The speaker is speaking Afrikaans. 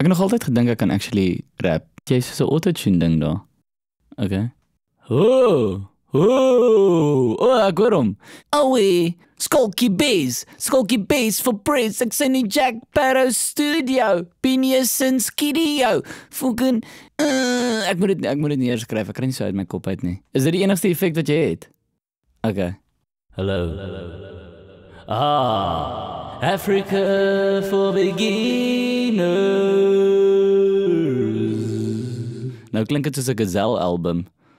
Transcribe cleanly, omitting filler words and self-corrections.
Ek het nog altyd gedink ek kan actually rap. Jy's so 'n auto-tune ding daar. Okay. Oh, ek hoor hom. Owie, Skulky Bass for Press, ek sien die Jack Sparrow Studio, Phineas en Skidio, fucking, ek moet dit neerskryf, ek kan nie so uit my kop uit nie. Is dit die enigste effek wat jy het? Okay. Hello. Africa for beginners. Nou klink dit soos 'n Gazelle album.